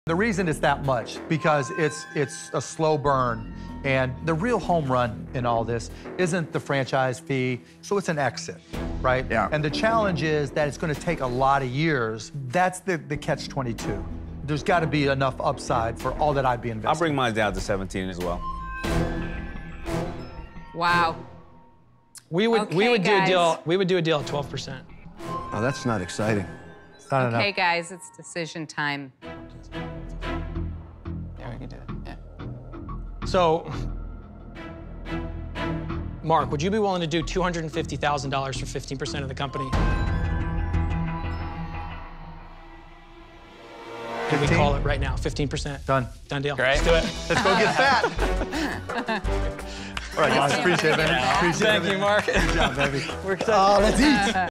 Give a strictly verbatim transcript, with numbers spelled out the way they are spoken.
The reason it's that much, because it's, it's a slow burn. And the real home run in all this isn't the franchise fee, so it's an exit, right? Yeah. And the challenge is that it's gonna take a lot of years. That's the, the catch twenty-two. There's gotta be enough upside for all that I'd be investing. I'll bring mine down to seventeen as well. Wow. We would Okay, we would do guys. a deal. We would do a deal at twelve percent. Oh, that's not exciting. It's not Okay, enough. guys, it's decision time. Yeah, we can do it. Yeah. So, Mark, would you be willing to do two hundred fifty thousand dollars for fifteen percent of the company? Can we fifteen? call it right now? fifteen percent. Done. Done deal. Great. Let's do it. Let's go get fat. All right, guys, appreciate it, man. Appreciate it. Thank you, Mark. Good job, baby. We're excited. Oh, let's eat.